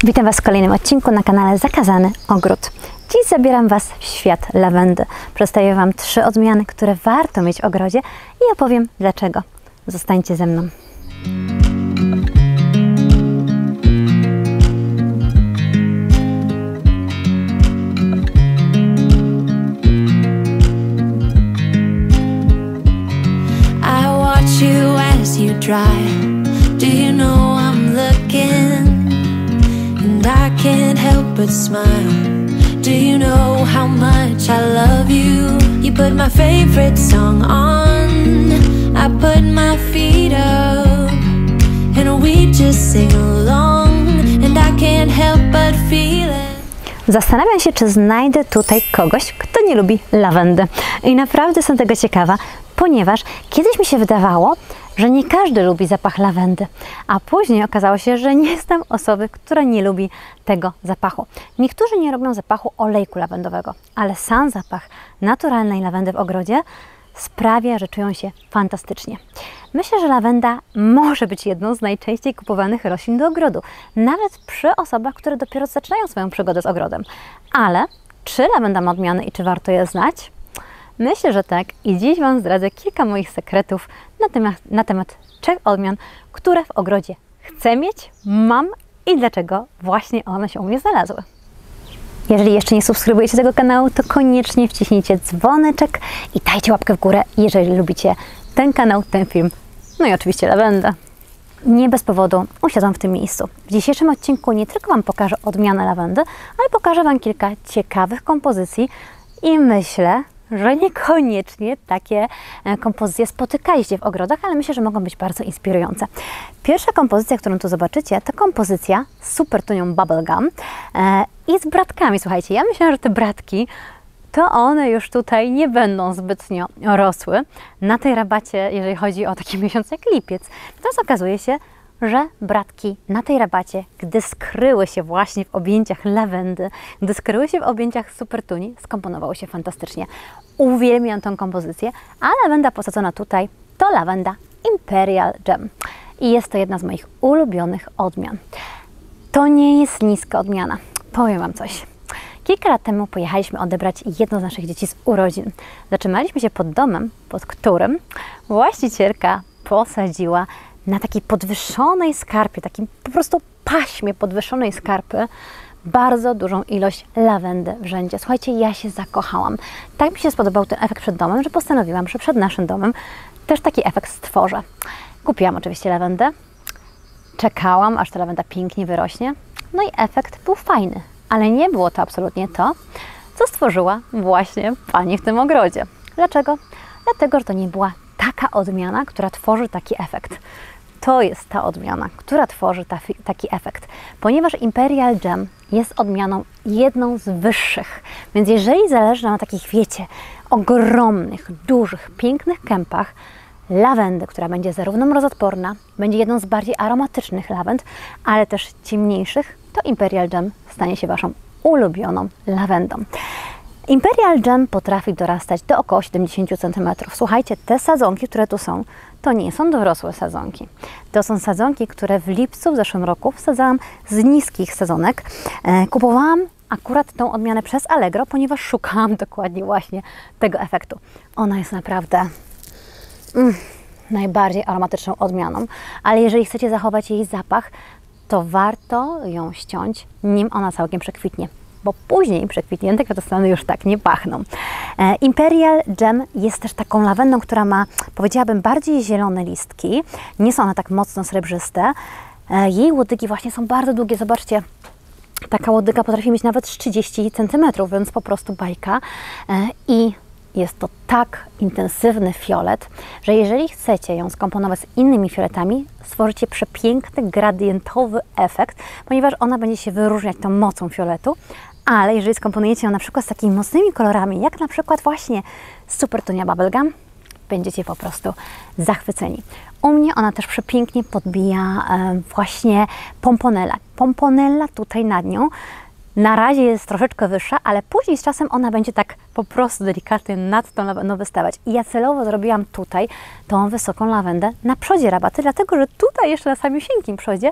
Witam Was w kolejnym odcinku na kanale Zakazany Ogród. Dziś zabieram Was w świat lawendy. Przedstawię Wam 3 odmiany, które warto mieć w ogrodzie i opowiem dlaczego. Zostańcie ze mną. I watch you as you drive. Do you know I'm looking? And I can't help but smile. Do you know how much I love you? You put my favorite song on, I put my feet up, and we just sing along, and I can't help but feel it. Zastanawiam się, czy znajdę tutaj kogoś, kto nie lubi lawendy. I naprawdę jestem tego ciekawa, ponieważ kiedyś mi się wydawało, że nie każdy lubi zapach lawendy, a później okazało się, że nie jestem osoby, która nie lubi tego zapachu. Niektórzy nie lubią zapachu olejku lawendowego, ale sam zapach naturalnej lawendy w ogrodzie sprawia, że czują się fantastycznie. Myślę, że lawenda może być jedną z najczęściej kupowanych roślin do ogrodu, nawet przy osobach, które dopiero zaczynają swoją przygodę z ogrodem. Ale czy lawenda ma odmiany i czy warto je znać? Myślę, że tak i dziś Wam zdradzę kilka moich sekretów na temat 3 odmian, które w ogrodzie chcę mieć, mam i dlaczego właśnie one się u mnie znalazły. Jeżeli jeszcze nie subskrybujecie tego kanału, to koniecznie wciśnijcie dzwoneczek i dajcie łapkę w górę, jeżeli lubicie ten kanał, ten film, no i oczywiście lawendę. Nie bez powodu usiadłam w tym miejscu. W dzisiejszym odcinku nie tylko Wam pokażę odmianę lawendy, ale pokażę Wam kilka ciekawych kompozycji i myślę, że niekoniecznie takie kompozycje spotykaliście w ogrodach, ale myślę, że mogą być bardzo inspirujące. Pierwsza kompozycja, którą tu zobaczycie, to kompozycja z Supertunią Bubblegum i z bratkami. Słuchajcie, ja myślałam, że te bratki to one już tutaj nie będą zbytnio rosły na tej rabacie, jeżeli chodzi o taki miesiąc jak lipiec. Natomiast okazuje się, że bratki na tej rabacie, gdy skryły się właśnie w objęciach lawendy, gdy skryły się w objęciach Supertuni, skomponowały się fantastycznie. Uwielbiam tę kompozycję, a lawenda posadzona tutaj to lawenda Imperial Gem. I jest to jedna z moich ulubionych odmian. To nie jest niska odmiana. Powiem Wam coś. Kilka lat temu pojechaliśmy odebrać jedno z naszych dzieci z urodzin. Zatrzymaliśmy się pod domem, pod którym właścicielka posadziła na takiej podwyższonej skarpie, takim po prostu paśmie podwyższonej skarpy, bardzo dużą ilość lawendy w rzędzie. Słuchajcie, ja się zakochałam. Tak mi się spodobał ten efekt przed domem, że postanowiłam, że przed naszym domem też taki efekt stworzę. Kupiłam oczywiście lawendę, czekałam, aż ta lawenda pięknie wyrośnie, no i efekt był fajny, ale nie było to absolutnie to, co stworzyła właśnie pani w tym ogrodzie. Dlaczego? Dlatego, że to nie była taka odmiana, która tworzy taki efekt. To jest ta odmiana, która tworzy taki efekt, ponieważ Imperial Gem jest odmianą jedną z wyższych. Więc jeżeli zależy nam na takich, wiecie, ogromnych, dużych, pięknych kępach lawendy, która będzie zarówno mrozodporna, będzie jedną z bardziej aromatycznych lawend, ale też ciemniejszych, to Imperial Gem stanie się Waszą ulubioną lawendą. Imperial Gem potrafi dorastać do około 70 cm. Słuchajcie, te sadzonki, które tu są, to nie są dorosłe sadzonki. To są sadzonki, które w lipcu w zeszłym roku wsadzałam z niskich sadzonek. Kupowałam akurat tą odmianę przez Allegro, ponieważ szukałam dokładnie właśnie tego efektu. Ona jest naprawdę najbardziej aromatyczną odmianą, ale jeżeli chcecie zachować jej zapach, to warto ją ściąć, nim ona całkiem przekwitnie, bo później przekwitnięte kwiatostany już tak nie pachną. Imperial Gem jest też taką lawendą, która ma, powiedziałabym, bardziej zielone listki. Nie są one tak mocno srebrzyste. Jej łodygi właśnie są bardzo długie. Zobaczcie, taka łodyga potrafi mieć nawet 30 cm, więc po prostu bajka. I jest to tak intensywny fiolet, że jeżeli chcecie ją skomponować z innymi fioletami, stworzycie przepiękny, gradientowy efekt, ponieważ ona będzie się wyróżniać tą mocą fioletu, ale jeżeli skomponujecie ją na przykład z takimi mocnymi kolorami, jak na przykład właśnie Supertunia Bubblegum, będziecie po prostu zachwyceni. U mnie ona też przepięknie podbija właśnie pomponella. Pomponella tutaj nad nią na razie jest troszeczkę wyższa, ale później z czasem ona będzie tak po prostu delikatnie nad tą lawendą wystawać. I ja celowo zrobiłam tutaj tą wysoką lawendę na przodzie rabaty, dlatego że tutaj jeszcze na samiusieńkim przodzie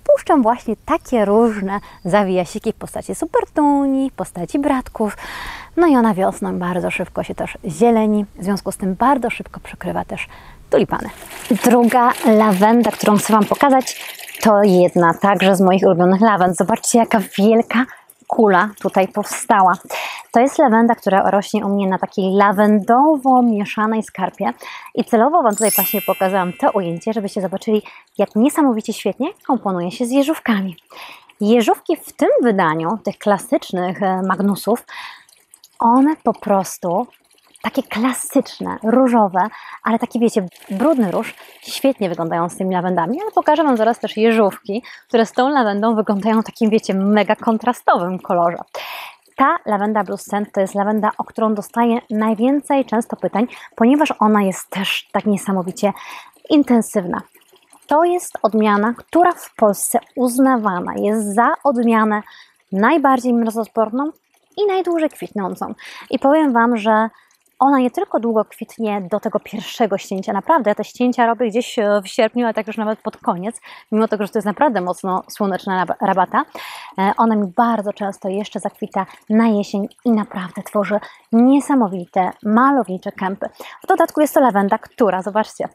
puszczam właśnie takie różne zawijasiki w postaci supertuni, w postaci bratków. No i ona wiosną bardzo szybko się też zieleni, w związku z tym bardzo szybko przykrywa też tulipany. Druga lawenda, którą chcę Wam pokazać, to jedna także z moich ulubionych lawend. Zobaczcie, jaka wielka kula tutaj powstała. To jest lawenda, która rośnie u mnie na takiej lawendowo-mieszanej skarpie i celowo Wam tutaj właśnie pokazałam to ujęcie, żebyście zobaczyli, jak niesamowicie świetnie komponuje się z jeżówkami. Jeżówki w tym wydaniu, tych klasycznych Magnusów, one po prostu takie klasyczne, różowe, ale takie wiecie, brudny róż, świetnie wyglądają z tymi lawendami, ale pokażę Wam zaraz też jeżówki, które z tą lawendą wyglądają w takim wiecie, mega kontrastowym kolorze. Ta lawenda Blue Scent to jest lawenda, o którą dostaję najwięcej często pytań, ponieważ ona jest też tak niesamowicie intensywna. To jest odmiana, która w Polsce uznawana jest za odmianę najbardziej mrozoodporną i najdłużej kwitnącą. I powiem Wam, że ona nie tylko długo kwitnie do tego pierwszego ścięcia, naprawdę ja te ścięcia robię gdzieś w sierpniu, ale tak już nawet pod koniec, mimo tego, że to jest naprawdę mocno słoneczna rabata, ona mi bardzo często jeszcze zakwita na jesień i naprawdę tworzy niesamowite, malownicze kępy. W dodatku jest to lawenda, która, zobaczcie,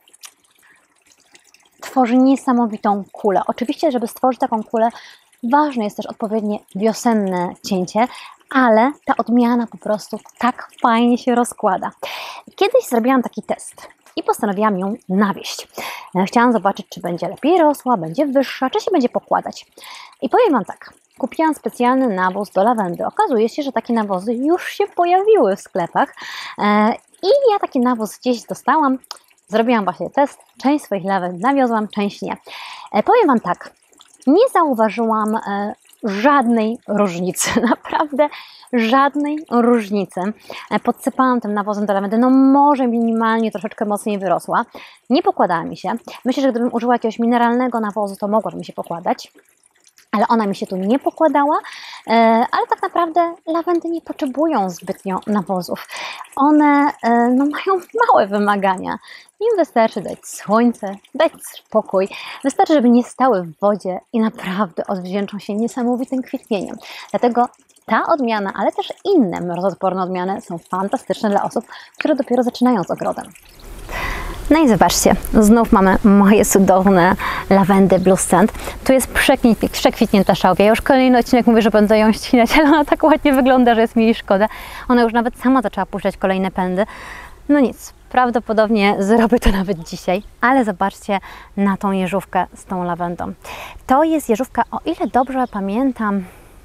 tworzy niesamowitą kulę. Oczywiście, żeby stworzyć taką kulę, ważne jest też odpowiednie wiosenne cięcie, ale ta odmiana po prostu tak fajnie się rozkłada. Kiedyś zrobiłam taki test i postanowiłam ją nawieść. Chciałam zobaczyć, czy będzie lepiej rosła, będzie wyższa, czy się będzie pokładać. I powiem Wam tak, kupiłam specjalny nawóz do lawendy. Okazuje się, że takie nawozy już się pojawiły w sklepach i ja taki nawóz gdzieś dostałam. Zrobiłam właśnie test, część swoich lawend nawiozłam, część nie. Powiem Wam tak, nie zauważyłam żadnej różnicy, naprawdę żadnej różnicy. Podsypałam tym nawozem do lawendy, no może minimalnie troszeczkę mocniej wyrosła. Nie pokładała mi się. Myślę, że gdybym użyła jakiegoś mineralnego nawozu, to mogłaby mi się pokładać. Ale ona mi się tu nie pokładała, ale tak naprawdę lawendy nie potrzebują zbytnio nawozów. One no, mają małe wymagania. Im wystarczy dać słońce, dać spokój. Wystarczy, żeby nie stały w wodzie i naprawdę odwdzięczą się niesamowitym kwitnieniem. Dlatego ta odmiana, ale też inne mrozoodporne odmiany są fantastyczne dla osób, które dopiero zaczynają z ogrodem. No i zobaczcie, znów mamy moje cudowne lawendy Blue Scent. Tu jest przekwitnięta szałwia. Ja już kolejny odcinek mówię, że będę ją ścinać, ale ona tak ładnie wygląda, że jest mi jej szkoda. Ona już nawet sama zaczęła puszczać kolejne pędy. No nic, prawdopodobnie zrobię to nawet dzisiaj, ale zobaczcie na tą jeżówkę z tą lawendą. To jest jeżówka, o ile dobrze pamiętam,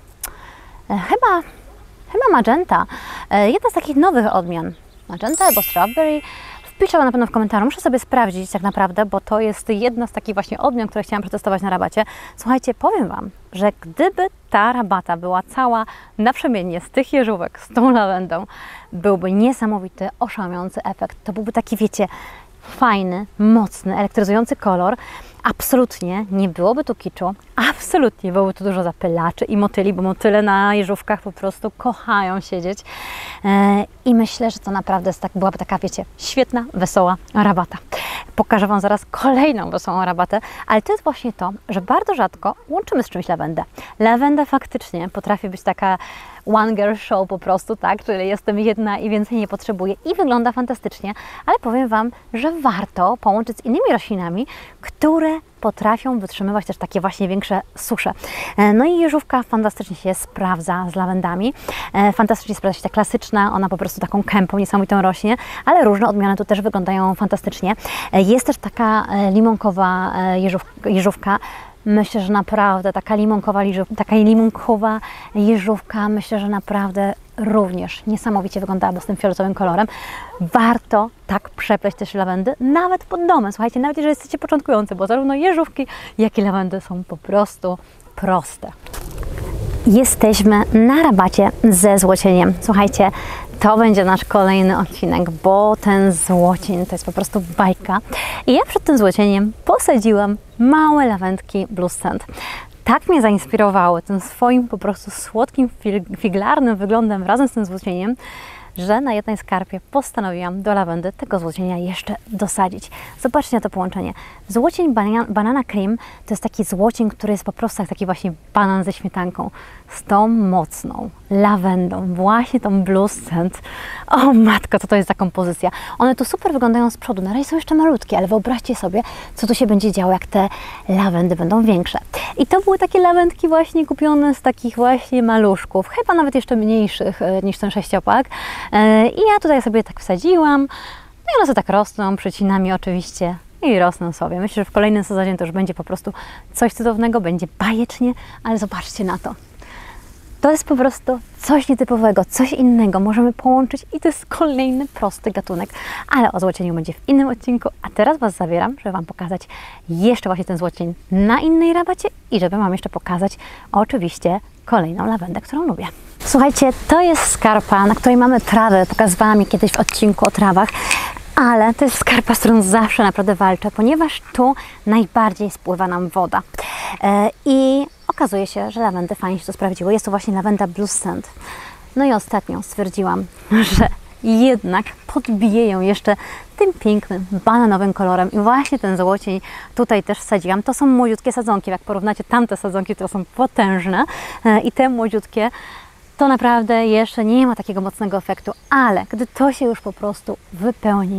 chyba Magenta. Jedna z takich nowych odmian. Magenta albo Strawberry. Wpiszę na pewno w komentarzu, muszę sobie sprawdzić tak naprawdę, bo to jest jedna z takich właśnie odmian, które chciałam przetestować na rabacie. Słuchajcie, powiem Wam, że gdyby ta rabata była cała naprzemiennie z tych jeżówek, z tą lawendą, byłby niesamowity, oszałamiający efekt. To byłby taki, wiecie, fajny, mocny, elektryzujący kolor. Absolutnie nie byłoby tu kiczu, absolutnie byłoby tu dużo zapylaczy i motyli, bo motyle na jeżówkach po prostu kochają siedzieć. I myślę, że to naprawdę jest byłaby taka, wiecie, świetna, wesoła rabata. Pokażę Wam zaraz kolejną wesołą rabatę, ale to jest właśnie to, że bardzo rzadko łączymy z czymś lawendę. Lawenda faktycznie potrafi być taka one girl show po prostu, tak, czyli jestem jedna i więcej nie potrzebuję i wygląda fantastycznie, ale powiem Wam, że warto połączyć z innymi roślinami, które potrafią wytrzymywać też takie właśnie większe susze. No i jeżówka fantastycznie się sprawdza z lawendami, fantastycznie sprawdza się ta klasyczna, ona po prostu taką kępą niesamowitą rośnie, ale różne odmiany tu też wyglądają fantastycznie. Jest też taka limonkowa jeżówka. Myślę, że naprawdę taka limonkowa jeżówka, myślę, że naprawdę również niesamowicie wyglądałaby z tym fioletowym kolorem. Warto tak przepleść też lawendy, nawet pod domem. Słuchajcie, nawet jeżeli jesteście początkujący, bo zarówno jeżówki, jak i lawendy są po prostu proste. Jesteśmy na rabacie ze złocieniem. Słuchajcie, to będzie nasz kolejny odcinek, bo ten złocień to jest po prostu bajka. I ja przed tym złocieniem posadziłam małe lawendki Blue Scent. Tak mnie zainspirowały tym swoim po prostu słodkim, figlarnym wyglądem razem z tym złocieniem, że na jednej skarpie postanowiłam do lawendy tego złocienia jeszcze dosadzić. Zobaczcie na to połączenie. Złocień banana cream to jest taki złocień, który jest po prostu jak taki właśnie banan ze śmietanką. Z tą mocną lawendą, właśnie tą Blue Scent. O matko, co to jest za kompozycja. One tu super wyglądają z przodu. Na razie są jeszcze malutkie, ale wyobraźcie sobie, co tu się będzie działo, jak te lawendy będą większe. I to były takie lawendki właśnie kupione z takich właśnie maluszków, chyba nawet jeszcze mniejszych niż ten 6-pak. I ja tutaj sobie tak wsadziłam. No i one sobie tak rosną, przecinami oczywiście. I rosną sobie. Myślę, że w kolejnym sezonie to już będzie po prostu coś cudownego, będzie bajecznie, ale zobaczcie na to. To jest po prostu coś nietypowego, coś innego. Możemy połączyć i to jest kolejny prosty gatunek. Ale o złocieniu będzie w innym odcinku, a teraz Was zabieram, żeby Wam pokazać jeszcze właśnie ten złocień na innej rabacie i żeby Wam jeszcze pokazać oczywiście kolejną lawendę, którą lubię. Słuchajcie, to jest skarpa, na której mamy trawę. Pokazywałam je kiedyś w odcinku o trawach. Ale to jest skarpa, z którą zawsze naprawdę walczę, ponieważ tu najbardziej spływa nam woda. I okazuje się, że lawendy fajnie się to sprawdziło. Jest to właśnie lawenda Blue Scent. No i ostatnio stwierdziłam, że jednak podbiję ją jeszcze tym pięknym, bananowym kolorem. I właśnie ten złocień tutaj też wsadziłam. To są młodziutkie sadzonki. Jak porównacie tamte sadzonki, to są potężne. I te młodziutkie to naprawdę jeszcze nie ma takiego mocnego efektu, ale gdy to się już po prostu wypełni,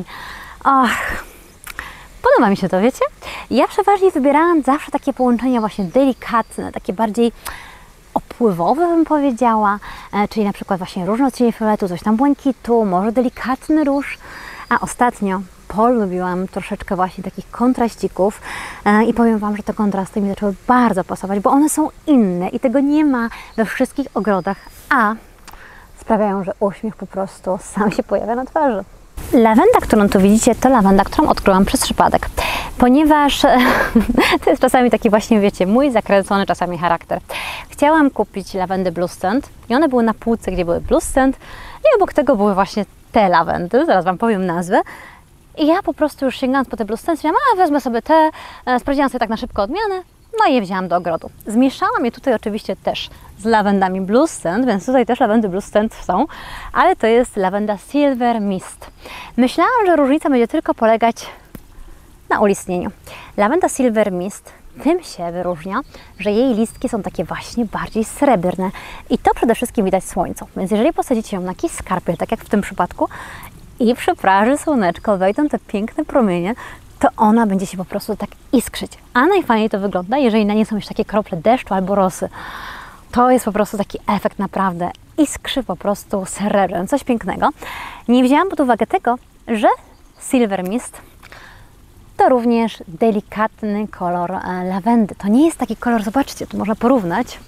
podoba mi się to, wiecie? Ja przeważnie wybierałam zawsze takie połączenia właśnie delikatne, takie bardziej opływowe, bym powiedziała, czyli na przykład właśnie różne odcienie fioletu, coś tam błękitu, może delikatny róż, a ostatnio polubiłam troszeczkę właśnie takich kontraścików i powiem Wam, że te kontrasty mi zaczęły bardzo pasować, bo one są inne i tego nie ma we wszystkich ogrodach, a sprawiają, że uśmiech po prostu sam się pojawia na twarzy. Lawenda, którą tu widzicie, to lawenda, którą odkryłam przez przypadek, ponieważ to jest czasami taki właśnie, wiecie, mój zakręcony czasami charakter. Chciałam kupić lawendy Blue Scent i one były na półce, gdzie były Blue Scent i obok tego były właśnie te lawendy, zaraz Wam powiem nazwę. I ja po prostu już sięgając po te Blue Scent, wezmę sobie te, sprawdziłam sobie tak na szybko odmianę, no i je wzięłam do ogrodu. Zmieszałam je tutaj oczywiście też z lawendami Blue Scent, więc tutaj też lawendy Blue Scent są, ale to jest lawenda Silver Mist. Myślałam, że różnica będzie tylko polegać na ulistnieniu. Lawenda Silver Mist tym się wyróżnia, że jej listki są takie właśnie bardziej srebrne i to przede wszystkim widać w słońcu. Więc jeżeli posadzicie ją na jakiejś skarpie, tak jak w tym przypadku, i przy praży słoneczko wejdą te piękne promienie, to ona będzie się po prostu tak iskrzyć. A najfajniej to wygląda, jeżeli na nie są już takie krople deszczu albo rosy. To jest po prostu taki efekt naprawdę iskrzy po prostu srebrem, coś pięknego. Nie wzięłam pod uwagę tego, że Silver Mist to również delikatny kolor lawendy. To nie jest taki kolor, zobaczcie, tu można porównać,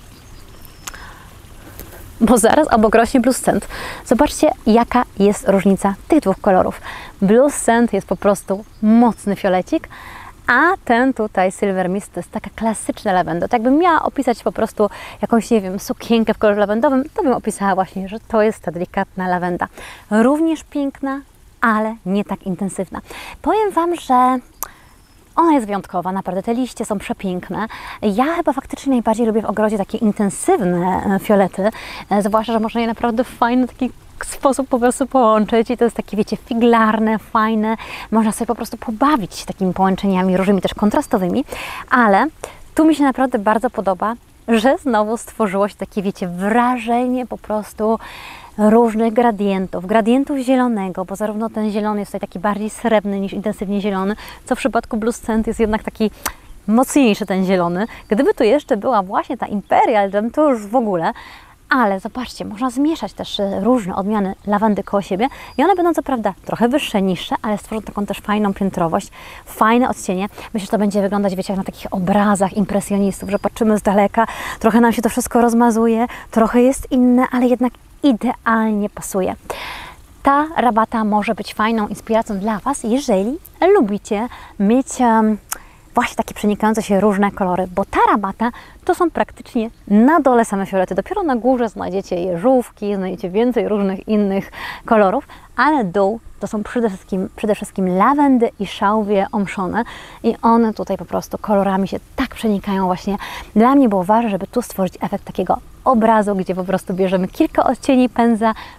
bo zaraz obok rośnie Blue Scent. Zobaczcie, jaka jest różnica tych dwóch kolorów. Blue Scent jest po prostu mocny fiolecik, a ten tutaj Silver Mist to jest taka klasyczna lawenda. Tak jakbym miała opisać po prostu jakąś, nie wiem, sukienkę w kolorze lawendowym, to bym opisała właśnie, że to jest ta delikatna lawenda. Również piękna, ale nie tak intensywna. Powiem Wam, że ona jest wyjątkowa, naprawdę te liście są przepiękne. Ja chyba faktycznie najbardziej lubię w ogrodzie takie intensywne fiolety, zwłaszcza, że można je naprawdę w fajny taki sposób po prostu połączyć i to jest takie, wiecie, figlarne, fajne. Można sobie po prostu pobawić się takimi połączeniami różnymi, też kontrastowymi, ale tu mi się naprawdę bardzo podoba, że znowu stworzyło się takie, wiecie, wrażenie po prostu różnych gradientów zielonego, bo zarówno ten zielony jest tutaj taki bardziej srebrny niż intensywnie zielony, co w przypadku Blue Scent jest jednak taki mocniejszy ten zielony. Gdyby tu jeszcze była właśnie ta Imperial Gem, to już w ogóle. Ale zobaczcie, można zmieszać też różne odmiany lawendy koło siebie i one będą co prawda trochę wyższe, niższe, ale stworzą taką też fajną piętrowość, fajne odcienie. Myślę, że to będzie wyglądać, wiecie, jak na takich obrazach impresjonistów, że patrzymy z daleka, trochę nam się to wszystko rozmazuje, trochę jest inne, ale jednak idealnie pasuje. Ta rabata może być fajną inspiracją dla Was, jeżeli lubicie mieć właśnie takie przenikające się różne kolory, bo ta rabata to są praktycznie na dole same fiolety. Dopiero na górze znajdziecie jeżówki, znajdziecie więcej różnych innych kolorów, ale dół to są przede wszystkim lawendy i szałwie omszone i one tutaj po prostu kolorami się tak przenikają właśnie. Dla mnie było ważne, żeby tu stworzyć efekt takiego obrazu, gdzie po prostu bierzemy kilka odcieni pędza,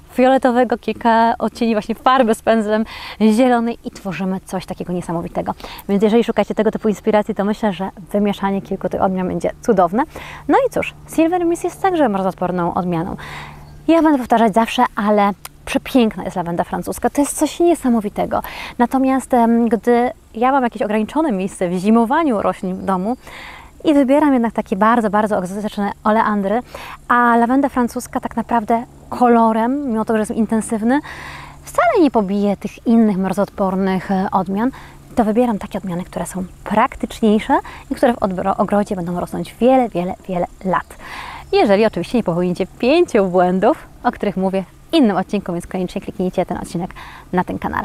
fioletowego, kilka odcieni właśnie farby z pędzlem zielonej i tworzymy coś takiego niesamowitego. Więc jeżeli szukacie tego typu inspiracji, to myślę, że wymieszanie kilku tych odmian będzie cudowne. No i cóż, Silver Mist jest także mrozoodporną odmianą. Ja będę powtarzać zawsze, ale przepiękna jest lawenda francuska. To jest coś niesamowitego. Natomiast gdy ja mam jakieś ograniczone miejsce w zimowaniu roślin w domu i wybieram jednak takie bardzo, bardzo egzotyczne oleandry, a lawenda francuska tak naprawdę kolorem, mimo tego, że jest intensywny, wcale nie pobije tych innych mrozoodpornych odmian, to wybieram takie odmiany, które są praktyczniejsze i które w ogrodzie będą rosnąć wiele, wiele, wiele lat. Jeżeli oczywiście nie popełnicie 5 błędów, o których mówię w innym odcinku, więc koniecznie kliknijcie ten odcinek na tym kanale.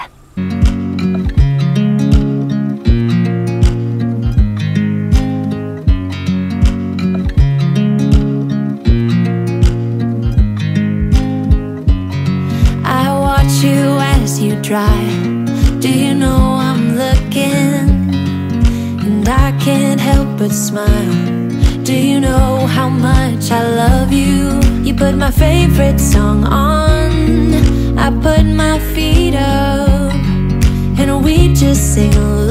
I watch you as you drive. Do you know I'm looking? And I can't help but smile. Do you know how much I love you? You put my favorite song on, I put my feet up, and we just sing along.